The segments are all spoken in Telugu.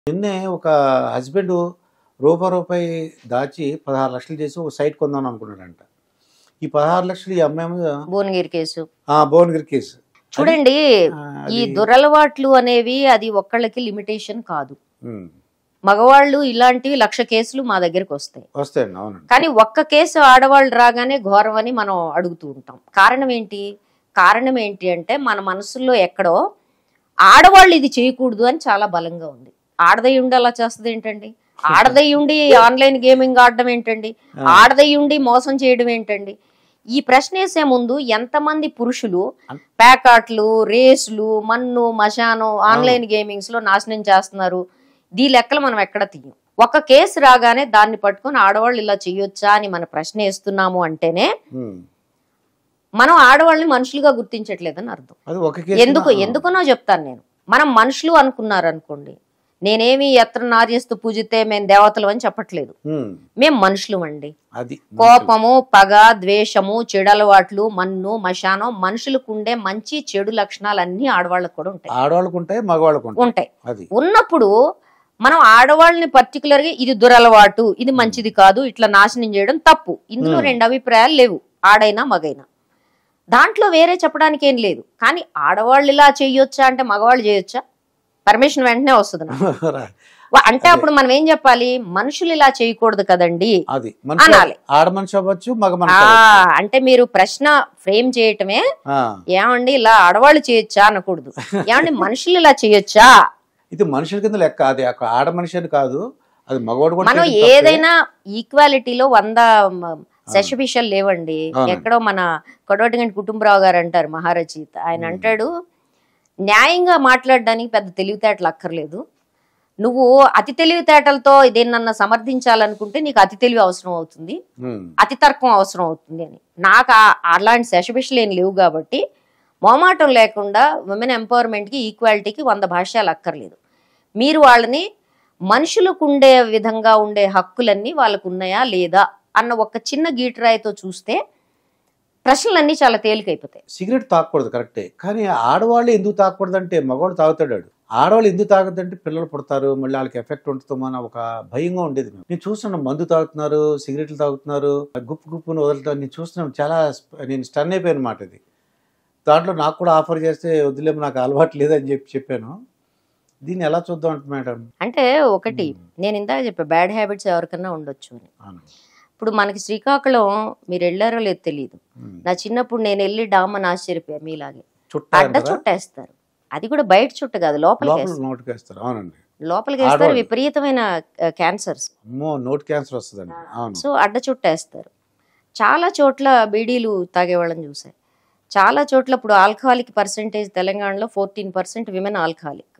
నిన్నే ఒక హస్బెండ్ రూపాయి దాచి 16 లక్షలు చేసి ఒక సైట్ కొందాం అనుకున్నాడంట. ఈ 16 లక్షలు ఈ అమ్మాయి భువనగిరి కేసు. భువనగిరి కేసు చూడండి, ఈ దురలవాట్లు అనేవి అది ఒక్కళ్ళకి లిమిటేషన్ కాదు. మగవాళ్ళు ఇలాంటివి 1,00,000 కేసులు మా దగ్గరికి వస్తాయి. కానీ ఒక్క కేసు ఆడవాళ్ళు రాగానే ఘోరం అని మనం అడుగుతూ ఉంటాం. కారణం ఏంటి అంటే మన మనసుల్లో ఎక్కడో ఆడవాళ్ళు ఇది చేయకూడదు అని చాలా బలంగా ఉంది. ఆడదయ్యుండి అలా చేస్తుంది ఏంటండి? ఆడదయ్యుండి ఆన్లైన్ గేమింగ్ ఆడడం ఏంటండి? ఆడదయ్యుండి మోసం చేయడం ఏంటండి? ఈ ప్రశ్న వేసే ముందు ఎంతమంది పురుషులు ప్యాకాట్లు, రేసులు, మన్ను మశానం, ఆన్లైన్ గేమింగ్స్ లో నాశనం చేస్తున్నారు? దీ లెక్కలు మనం ఎక్కడ తీయం. ఒక కేసు రాగానే దాన్ని పట్టుకొని ఆడవాళ్ళు ఇలా చెయ్యొచ్చా అని మన ప్రశ్న వేస్తున్నాము అంటేనే మనం ఆడవాళ్ళని మనుషులుగా గుర్తించట్లేదని అర్థం. ఎందుకునో చెప్తాను నేను. మనం మనుషులు అనుకున్నారు అనుకోండి, నేనేమి ఎత్ర నార్యస్తు పూజితే మేము దేవతలు అని చెప్పట్లేదు. మేము మనుషులు అండి. కోపము, పగ, ద్వేషము, చెడు అలవాట్లు, మన్ను మశానం, మనుషులకు ఉండే మంచి చెడు లక్షణాలు అన్ని ఆడవాళ్ళకు కూడా ఉంటాయి. ఉన్నప్పుడు మనం ఆడవాళ్ళని పర్టికులర్ గా ఇది దురలవాటు, ఇది మంచిది కాదు, ఇట్లా నాశనం చేయడం తప్పు. ఇందులో 2 అభిప్రాయాలు లేవు, ఆడైనా మగైనా. దాంట్లో వేరే చెప్పడానికి ఏం లేదు. కానీ ఆడవాళ్ళు ఇలా చేయొచ్చా అంటే మగవాళ్ళు చేయొచ్చా? పర్మిషన్ వెంటనే వస్తుంది. అంటే అప్పుడు మనం ఏం చెప్పాలి? మనుషులు ఇలా చేయకూడదు కదండి అనాలి. అంటే మీరు ప్రశ్న ఫ్రేమ్ చేయటమే ఏమండి ఇలా ఆడవాళ్ళు చేయొచ్చా అనకూడదు. ఏమండి మనుషులు ఇలా చేయొచ్చా? ఇది మనుషుల కింద లెక్క. అది ఆడ మనిషి అని కాదు, అది మగవాడు. మనం ఏదైనా ఈక్వాలిటీలో 100 శశభిషాలు లేవండి. ఎక్కడో మన కొడవటిగంటి కుటుంబరావు గారు అంటారు, మహారచయిత. ఆయన అంటాడు, న్యాయంగా మాట్లాడడానికి పెద్ద తెలివితేటలు అక్కర్లేదు. నువ్వు అతి తెలివితేటలతో దేన్నన్నా సమర్థించాలనుకుంటే నీకు అతి తెలివి అవసరం అవుతుంది, అతి తర్కం అవసరం అవుతుంది అని. నాకు అలాంటి శశభిషలు ఏం లేవు కాబట్టి మొహమాటం లేకుండా విమెన్ ఎంపవర్మెంట్కి, ఈక్వాలిటీకి 100 భాష్యాలు అక్కర్లేదు. మీరు వాళ్ళని మనుషులకు ఉండే విధంగా ఉండే హక్కులన్నీ వాళ్ళకు ఉన్నాయా లేదా అన్న ఒక చిన్న గీటరాయితో చూస్తే ప్రశ్నలన్నీ చాలా తేలికైపోతాయి. సిగరెట్ తాగకూడదు కరెక్టే, కానీ ఆడవాళ్ళు ఎందుకు తాగకూడదు అంటే మగవాడు తాగుతాడు. ఆడవాళ్ళు ఎందుకు తాగదంటే పిల్లలు పుడతారు, మళ్ళీ వాళ్ళకి ఎఫెక్ట్ ఉంటుందో అని ఒక భయంగా ఉండేది. నేను చూస్తున్నాను, మందు తాగుతున్నారు, సిగరెట్లు తాగుతున్నారు, గుప్పుని వదులుతారు. నేను చూస్తున్నాను, చాలా నేను స్టన్ అయిపోయాను మాట. ఇది దాంట్లో నాకు కూడా ఆఫర్ చేస్తే వదిలేము, నాకు అలవాటు లేదని చెప్పాను. దీన్ని ఎలా చూద్దాం అంటే మేడం, అంటే ఒకటి నేను ఇందాక చెప్పా, బ్యాడ్ హ్యాబిట్స్ ఎవరికన్నా ఉండొచ్చు అని. ఇప్పుడు మనకి శ్రీకాకుళం మీరు వెళ్ళారో లేదు తెలియదు. నా చిన్నప్పుడు నేను వెళ్ళి డామని ఆశ్చర్యపోయా, మీలాగే అడ్డ చుట్టేస్తారు. అది కూడా బయట చుట్ట కాదు, లోపలికి వేస్తారు. విపరీతమైన క్యాన్సర్స్, నోట్ క్యాన్సర్ వస్తుందండి. సో అడ్డ చుట్టేస్తారు. చాలా చోట్ల బీడీలు తాగేవాళ్ళని చూసాయి. చాలా చోట్ల ఇప్పుడు ఆల్కహాలిక్ పర్సెంటేజ్ తెలంగాణలో 14% విమెన్ ఆల్కహాలిక్.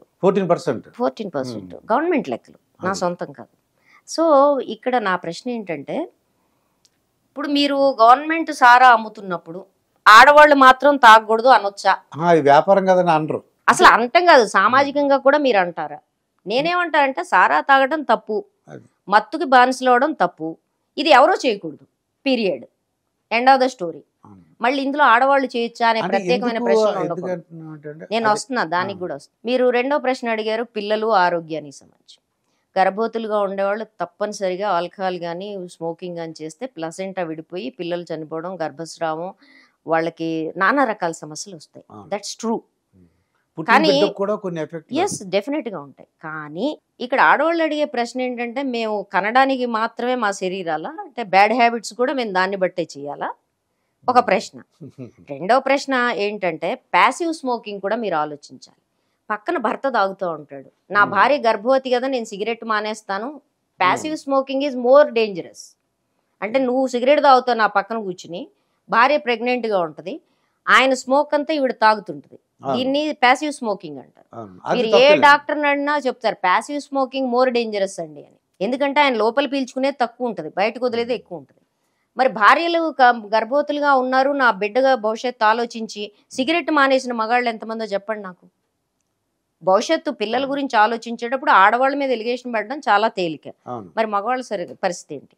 14% గవర్నమెంట్ లెక్కలు, నా సొంతం కాదు. సో ఇక్కడ నా ప్రశ్న ఏంటంటే, ఇప్పుడు మీరు గవర్నమెంట్ సారా అమ్ముతున్నప్పుడు ఆడవాళ్ళు మాత్రం తాగకూడదు అనొచ్చా? వ్యాపారం కదని అనరు. అసలు అంటాం కాదు, సామాజికంగా కూడా మీరు అంటారా? నేనేమంటానంటే సారా తాగడం తప్పు, మత్తుకి బానిసలవడం తప్పు, ఇది ఎవరో చేయకూడదు, period, end of the story. మళ్ళీ ఇందులో ఆడవాళ్ళు చేయొచ్చా అనే ప్రత్యేకమైన ప్రశ్న ఉండకూడదు. నేను వస్తున్నా, దానికి కూడా వస్తున్నా. మీరు 2వ ప్రశ్న అడిగారు, పిల్లలు ఆరోగ్యానికి సంబంధించి. గర్భవతులుగా ఉండేవాళ్ళు తప్పనిసరిగా ఆల్కహాల్ కానీ స్మోకింగ్ కానీ చేస్తే ప్లసెంటా విడిపోయి పిల్లలు చనిపోవడం, గర్భస్రావం, వాళ్ళకి నానా రకాల సమస్యలు వస్తాయి. That's true. కానీ ఎస్, డెఫినెట్ గా ఉంటాయి. కానీ ఇక్కడ ఆడవాళ్ళు అడిగే ప్రశ్న ఏంటంటే, మేము కనడానికి మాత్రమే మా శరీరాల అంటే బ్యాడ్ హ్యాబిట్స్ కూడా మేము దాన్ని బట్టే చేయాలా? ఒక ప్రశ్న. 2వ ప్రశ్న ఏంటంటే, ప్యాసివ్ స్మోకింగ్ కూడా మీరు ఆలోచించాలి. పక్కన భర్త తాగుతూ ఉంటాడు, నా భార్య గర్భవతి కదా నేను సిగరెట్ మానేస్తాను. Passive smoking is more dangerous. అంటే నువ్వు సిగరెట్ తాగుతావు నా పక్కన కూర్చుని, భార్య ప్రెగ్నెంట్ గా ఉంటది, ఆయన స్మోక్ అంతా ఈవిడ తాగుతుంటది, దీన్ని ప్యాసివ్ స్మోకింగ్ అంటారు. మీరు ఏ డాక్టర్ అడినా చెప్తారు ప్యాసివ్ స్మోకింగ్ మోర్ డేంజరస్ అండి అని. ఎందుకంటే ఆయన లోపల పీల్చుకునేది తక్కువ ఉంటుంది, బయటకు వదిలేది ఎక్కువ ఉంటుంది. మరి భార్యలు గర్భవతులుగా ఉన్నారు, నా బిడ్డగా భవిష్యత్తు ఆలోచించి సిగరెట్ మానేసిన మగాళ్ళు ఎంతమందో చెప్పండి నాకు. భవిష్యత్తు పిల్లల గురించి ఆలోచించేటప్పుడు ఆడవాళ్ళ మీద ఎలిగేషన్ పెట్టడం చాలా తేలిక. మరి మగవాళ్ళ పరిస్థితి ఏంటి?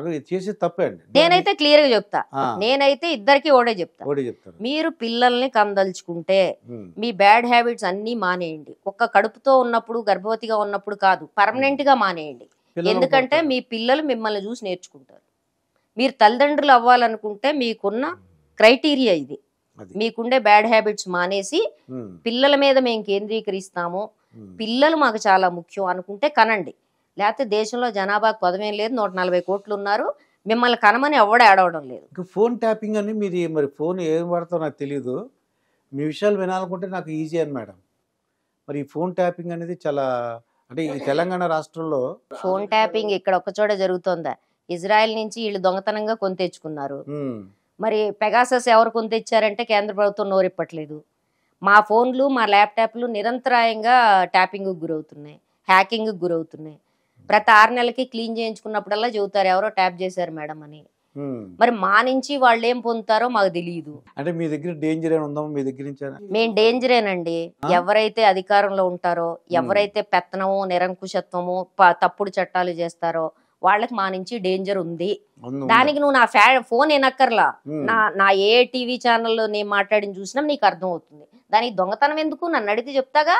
నేనైతే క్లియర్ గా చెప్తా, నేనైతే ఇద్దరికి ఓడే చెప్తా. మీరు పిల్లల్ని కందల్చుకుంటే మీ బ్యాడ్ హ్యాబిట్స్ అన్ని మానేయండి. ఒక్క కడుపుతో ఉన్నప్పుడు గర్భవతిగా ఉన్నప్పుడు కాదు, పర్మనెంట్ గా మానేయండి. ఎందుకంటే మీ పిల్లలు మిమ్మల్ని చూసి నేర్చుకుంటారు. మీరు తల్లిదండ్రులు అవ్వాలనుకుంటే మీకున్న క్రైటీరియా ఇది. మీకుండే బ్యాడ్ హ్యాబిట్స్ మానేసి పిల్లల మీద మేము కేంద్రీకరిస్తాము, పిల్లలు మాకు చాలా ముఖ్యం అనుకుంటే కనండి. లేకపోతే దేశంలో జనాభాకు పదమేం లేదు, 140 కోట్లు ఉన్నారు, మిమ్మల్ని కనమని ఎవడ ఏడవడం లేదు. ఫోన్ ట్యాపింగ్ అని మీరు మరి ఫోన్ ఏం వాడతారో నాకు తెలియదు, మీ విషయాలు వినాలనుకుంటే నాకు ఈజీ అని మేడం. మరి ఈ ఫోన్ ట్యాపింగ్ అనేది చాలా, అంటే ఈ తెలంగాణ రాష్ట్రంలో ఫోన్ ట్యాపింగ్ ఇక్కడ ఒక్కచోట జరుగుతోందా? ఇజ్రాయెల్ నుంచి వీళ్ళు దొంగతనంగా కొని తెచ్చుకున్నారు. మరి పెగాసస్ ఎవరు కొని తెచ్చారంటే కేంద్ర ప్రభుత్వం నోరిప్పట్లేదు. మా ఫోన్లు మా ల్యాప్టాప్లు నిరంతరాయంగా ట్యాపింగ్కి గురవుతున్నాయి, హ్యాకింగ్కి గురవుతున్నాయి. ప్రతి 6 నెలలకి క్లీన్ చేయించుకున్నప్పుడల్లా చెబుతారు ఎవరో ట్యాప్ చేశారు మేడం అని. మరి మా నుంచి వాళ్ళు ఏం పొందుతారో మాకు తెలియదు. అంటే మీ దగ్గర డేంజర్ ఉందా? మీ దగ్గర నుంచి మేము డేంజరేనండి. ఎవరైతే అధికారంలో ఉంటారో, ఎవరైతే పెత్తనము నిరంకుశత్వము తప్పుడు చట్టాలు చేస్తారో వాళ్ళకి మా నుంచి డేంజర్ ఉంది. దానికి నువ్వు నా ఫోన్ ఏనక్కర్లా, నా ఏ టీవీ ఛానల్లో నేను మాట్లాడిన చూసినా నీకు అర్థం అవుతుంది. దానికి దొంగతనం ఎందుకు? నన్ను అడిగితే చెప్తాగా.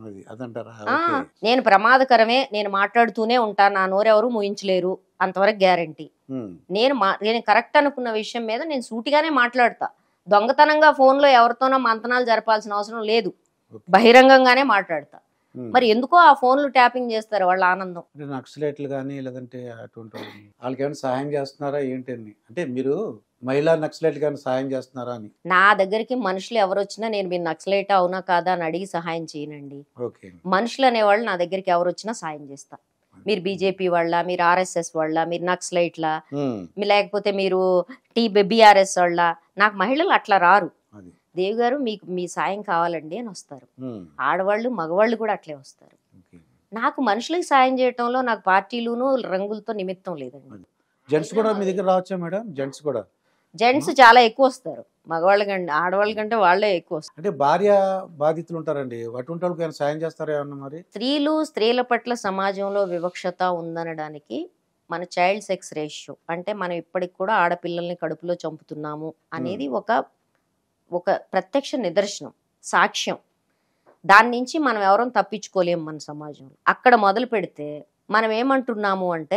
నేను ప్రమాదకరమే, నేను మాట్లాడుతూనే ఉంటా, నా నోరెవరు మూయించలేరు, అంతవరకు గ్యారంటీ. నేను కరెక్ట్ అనుకున్న విషయం మీద నేను సూటిగానే మాట్లాడతా. దొంగతనంగా ఫోన్లో ఎవరితోనో మంతనాలు జరపాల్సిన అవసరం లేదు, బహిరంగంగానే మాట్లాడతా. మరి ఎందుకో ఆ ఫోన్లు ట్యాపింగ్ చేస్తారు వాళ్ళ ఆనందం. నక్సలైట్లు కానీ లేదంటే అటువంటి వాళ్ళకి ఏమైనా సహాయం చేస్తున్నారా ఏంటని? అంటే మీరు మహిళా నక్సలైట్ కానీ సహాయం చేస్తున్నారా అని? నా దగ్గరికి మనుషులు ఎవరు వచ్చినా నేను మీరు నక్సలైట్ అవునా కాదా అని అడిగి సహాయం చేయనండి. మనుషులు అనేవాళ్ళు నా దగ్గరికి ఎవరు వచ్చినా సాయం చేస్తా. మీరు బీజేపీ వాళ్ళ, మీరు ఆర్ఎస్ఎస్ వాళ్ళ, మీరు నక్సలైట్ల, లేకపోతే మీరు బీఆర్ఎస్ వాళ్ళ, నాకు మహిళలు అట్లా రారు. దేవి గారు మీకు మీ సాయం కావాలండి అని వస్తారు. ఆడవాళ్ళు మగవాళ్ళు కూడా అట్లే వస్తారు. నాకు మనుషులకి సాయం చేయటంలో నాకు పార్టీలును రంగులతో నిమిత్తం లేదండి. జెంట్స్ కూడా మీ దగ్గర రావచ్చా మేడం? జెంట్స్ చాలా ఎక్కువ వస్తారు మగవాళ్ళ కంటే, ఆడవాళ్ళ కంటే వాళ్ళే ఎక్కువ వస్తారు. అంటే భార్య బాధితులు ఉంటారండి, అటువంటి వాళ్ళకి సాయం చేస్తారా ఏమన్నా? మరి స్త్రీల పట్ల సమాజంలో వివక్షత ఉందనడానికి మన చైల్డ్ సెక్స్ రేషియో, అంటే మనం ఇప్పటికి కూడా ఆడపిల్లల్ని కడుపులో చంపుతున్నాము అనేది ఒక ప్రత్యక్ష నిదర్శనం, సాక్ష్యం. దాని నుంచి మనం ఎవరూ తప్పించుకోలేము మన సమాజంలో. అక్కడ మొదలు పెడితే మనం ఏమంటున్నాము అంటే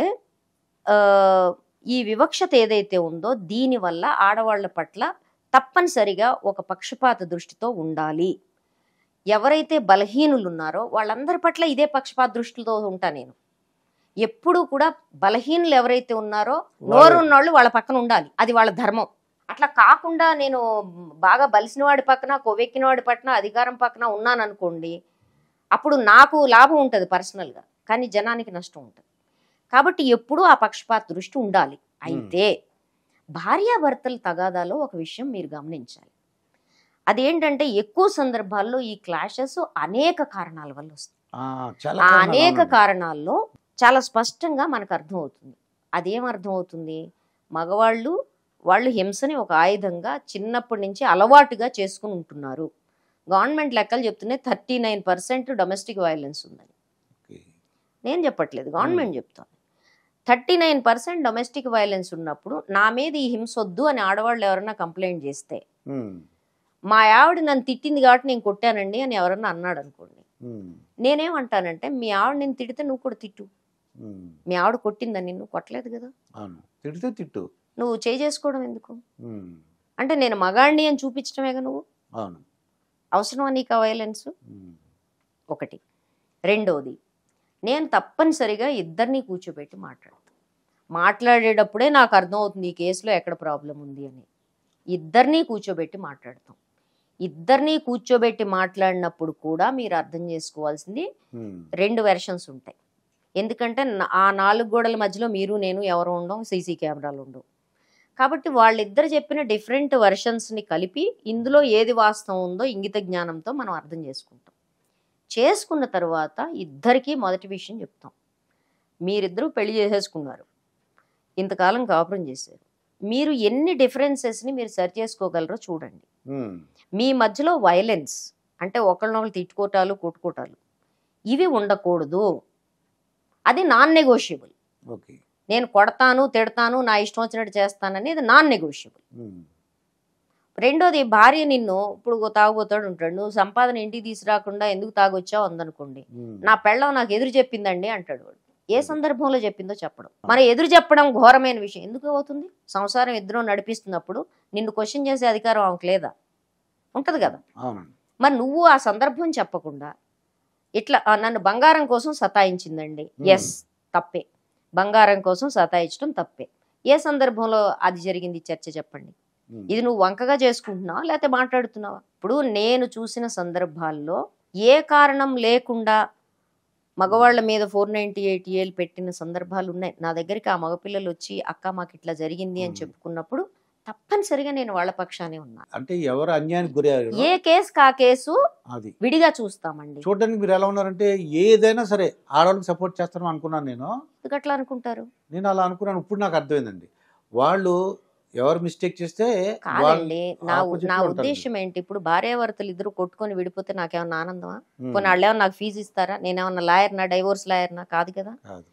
ఈ వివక్షత ఏదైతే ఉందో దీనివల్ల ఆడవాళ్ల పట్ల తప్పనిసరిగా ఒక పక్షపాత దృష్టితో ఉండాలి. ఎవరైతే బలహీనులు ఉన్నారో వాళ్ళందరి పట్ల ఇదే పక్షపాత దృష్టితో ఉంటా నేను. ఎప్పుడూ కూడా బలహీనులు ఎవరైతే ఉన్నారో నోరున్నోళ్ళు వాళ్ళ పక్కన ఉండాలి, అది వాళ్ళ ధర్మం. అట్లా కాకుండా నేను బాగా బలిసిన వాడి పక్కన, కొవ్వెక్కిన వాడి పక్కన, అధికారం పక్కన ఉన్నాను అనుకోండి, అప్పుడు నాకు లాభం ఉంటుంది పర్సనల్గా, కానీ జనానికి నష్టం ఉంటుంది. కాబట్టి ఎప్పుడూ ఆ పక్షపాత దృష్టి ఉండాలి. అయితే భార్యాభర్తల తగాదాలో ఒక విషయం మీరు గమనించాలి. అదేంటంటే ఎక్కువ సందర్భాల్లో ఈ క్లాషెస్ అనేక కారణాల వల్ల వస్తాయి. ఆ అనేక కారణాల్లో చాలా స్పష్టంగా మనకు అర్థమవుతుంది. అదేం అర్థమవుతుంది? వాళ్ళు హింసని ఒక ఆయుధంగా చిన్నప్పటి నుంచి అలవాటుగా చేసుకుని ఉంటున్నారు. గవర్నమెంట్ లెక్కలు చెప్తున్నాయి 39% డొమెస్టిక్ వైలెన్స్ ఉందని. నేను చెప్పట్లేదు, గవర్నమెంట్ చెప్తాను. 39% డొమెస్టిక్ వైలెన్స్ ఉన్నప్పుడు నా మీద ఈ హింస వద్దు అని ఆడవాళ్ళు ఎవరన్నా కంప్లైంట్ చేస్తే, మా ఆవిడ నన్ను తిట్టింది కాబట్టి నేను కొట్టానండి అని ఎవరన్నా అన్నాడు అనుకోండి, నేనేమంటానంటే మీ ఆవిడ నేను తిడితే నువ్వు కూడా తిట్టు. మీ ఆవిడ కొట్టిందని నిన్ను కొట్టలేదు కదా, తిట్టు, నువ్వు చేసుకోవడం ఎందుకు? అంటే నేను మగాడిని అని చూపించడమేగా నువ్వు. అవసరమా నీకు ఆ వైలెన్స్? ఒకటి. రెండోది, నేను తప్పనిసరిగా ఇద్దరిని కూర్చోబెట్టి మాట్లాడేటప్పుడే నాకు అర్థమవుతుంది ఈ కేసులో ఎక్కడ ప్రాబ్లం ఉంది అని. ఇద్దరినీ కూర్చోబెట్టి మాట్లాడతాం. ఇద్దరినీ కూర్చోబెట్టి మాట్లాడినప్పుడు కూడా మీరు అర్థం చేసుకోవాల్సింది 2 వెర్షన్స్ ఉంటాయి. ఎందుకంటే ఆ 4 గోడల మధ్యలో మీరు నేను ఎవరు ఉండం, సీసీ కెమెరాలు ఉండవు. కాబట్టి వాళ్ళిద్దరు చెప్పిన డిఫరెంట్ వెర్షన్స్ని కలిపి ఇందులో ఏది వాస్తవం ఉందో ఇంగిత జ్ఞానంతో మనం అర్థం చేసుకున్న తర్వాత ఇద్దరికీ మొదటి విషయం చెప్తాం. మీరిద్దరూ పెళ్లి చేసేసుకున్నారు, ఇంతకాలం కాపురం చేశారు, మీరు ఎన్ని డిఫరెన్సెస్ని మీరు సరి చేసుకోగలరో చూడండి. మీ మధ్యలో వైలెన్స్, అంటే ఒకళ్ళనొకళ్ళు తిట్టుకోటాలు కొట్టుకోటాలు ఇవి ఉండకూడదు. అది నాన్ నెగోషియబుల్. ఓకే. నేను కొడతాను తిడతాను నా ఇష్టం వచ్చినట్టు చేస్తానని ఇది నాన్ నెగోషియబుల్. రెండోది భార్య నిన్ను ఇప్పుడు తాగుబోతాడు ఉంటాడు, నువ్వు సంపాదన ఇంటికి తీసుకురాకుండా ఎందుకు తాగొచ్చావు అందనుకోండి, నా పెళ్ళం నాకు ఎదురు చెప్పిందండి అంటాడు వాడు. ఏ సందర్భంలో చెప్పిందో చెప్పడం. మరి ఎదురు చెప్పడం ఘోరమైన విషయం ఎందుకు అవుతుంది? సంసారం ఇద్దరు నడిపిస్తున్నప్పుడు నిన్ను క్వశ్చన్ చేసే అధికారం ఆమెకు లేదా? ఉంటది కదా. మరి నువ్వు ఆ సందర్భం చెప్పకుండా ఇట్లా నన్ను బంగారం కోసం సతాయించిందండి, ఎస్ తప్పే, బంగారం కోసం సతాయించడం తప్పే. ఏ సందర్భంలో అది జరిగింది చర్చ చెప్పండి. ఇది నువ్వు వంకగా చేసుకుంటున్నావా లేకపోతే మాట్లాడుతున్నావా? ఇప్పుడు నేను చూసిన సందర్భాల్లో ఏ కారణం లేకుండా మగవాళ్ళ మీద 498 పెట్టిన సందర్భాలు ఉన్నాయి. నా దగ్గరికి ఆ మగపిల్లలు వచ్చి అక్క మాకు ఇట్లా జరిగింది అని చెప్పుకున్నప్పుడు తప్పనిసరిగా నేను వాళ్ళ పక్షానే ఉన్నా. అంటే ఎవరు అన్యాయానికి గురయ్యారు, ఏ కేసు కా కేసు అది విడిగా చూస్తామండి. చూడడానికి మీరు ఎలా ఉన్నారంటే ఏదైనా సరే ఆడవాళ్ళకి సపోర్ట్ చేస్తాను అనుకున్నాను నేను. ఎందుకు అట్లా అనుకుంటారు? నేను అలా అనుకున్నాను. ఇప్పుడు నాకు అర్థమైందండి. వాళ్ళు ఎవరు మిస్టేక్ చేస్తే కాదండి. నా ఉద్దేశం ఏంటి, ఇప్పుడు భార్యాభర్తలు ఇద్దరు కొట్టుకొని విడిపోతే నాకేమన్నా ఆనందమా? పోనీ వాళ్ళు ఏమన్నా నాకు ఫీజు ఇస్తారా? నేనేమన్నా లాయర్నా, డైవోర్స్ లాయర్నా? కాదు కదా.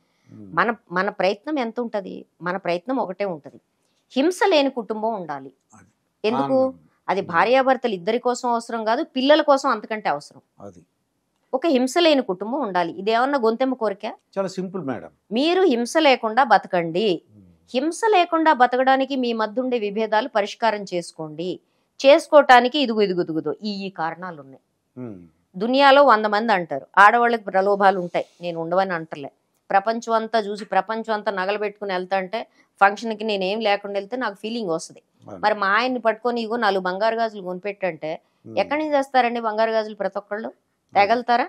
మన ప్రయత్నం ఎంత ఉంటది? మన ప్రయత్నం ఒకటే ఉంటది, హింస లేని కుటుంబం ఉండాలి. ఎందుకు? అది భార్యాభర్తలు ఇద్దరి కోసం అవసరం కాదు, పిల్లల కోసం అంతకంటే అవసరం. ఒక హింస లేని కుటుంబం ఉండాలి. ఇదేమన్నా గొంతెమ్మ కోరిక? చాలా సింపుల్ మేడం. మీరు హింస లేకుండా బతకండి. హింస లేకుండా బతకడానికి మీ మధ్య ఉండే విభేదాలు పరిష్కారం చేసుకోండి. చేసుకోవటానికి ఇదుగుదుగుదుగుదు ఈ కారణాలు ఉన్నాయి. దునియాలో 100 మంది అంటారు, ఆడవాళ్ళకి ప్రలోభాలు ఉంటాయి, నేను ఉండవని అంటలే. ప్రపంచం అంతా చూసి ప్రపంచం అంతా నగలు పెట్టుకుని వెళ్తా అంటే ఫంక్షన్కి నేనేం లేకుండా వెళ్తే నాకు ఫీలింగ్ వస్తుంది. మరి మా ఆయన్ని పట్టుకొని ఇగో 4 బంగారు గాజులు కొనిపెట్టంటే ఎక్కడి నుంచి చేస్తారండి బంగారు గాజులు? ప్రతి ఒక్కళ్ళు తెగలుతారా?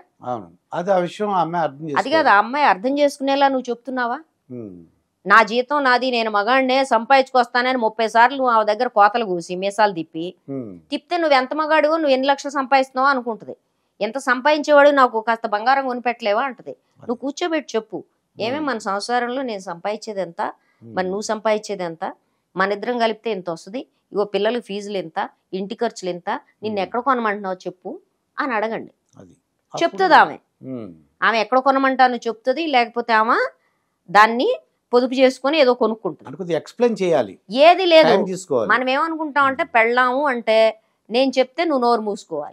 అది కాదు, ఆ అమ్మాయి అర్థం చేసుకునేలా నువ్వు చెప్తున్నావా? నా జీతం నాది, నేను మగాడినే సంపాదించుకొస్తానని 30 సార్లు నువ్వు ఆ దగ్గర కోతలు కూసి మీసాలు తిప్పితే నువ్వు ఎంత మగాడు, నువ్వు ఎన్ని లక్షలు సంపాదిస్తున్నావో అనుకుంటుంది. ఎంత సంపాదించేవాడు నాకు కాస్త బంగారం కొనిపెట్టలేవా అంటది. నువ్వు కూర్చోబెట్టి చెప్పు, ఏమేమి మన సంసారంలో నేను సంపాదించేది ఎంత, మరి నువ్వు సంపాదించేది ఎంత, మన ఇద్దరం కలిపితే ఎంత వస్తుంది, ఇగో పిల్లలకి ఫీజులు ఎంత, ఇంటి ఖర్చులు ఎంత, నిన్ను ఎక్కడ కొనమంటున్నావు చెప్పు అని అడగండి. చెప్తుంది ఆమె ఎక్కడ కొనమంటాను చెప్తుంది. లేకపోతే ఆమె దాన్ని పొదుపు చేసుకుని ఏదో కొనుక్కుంటుంది. ఎక్స్ప్లెయిన్ చేయాలి. ఏది లేదు. మనం ఏమనుకుంటాం అంటే పెళ్ళాము అంటే నేను చెప్తే నువ్వు నోరు మూసుకోవాలి.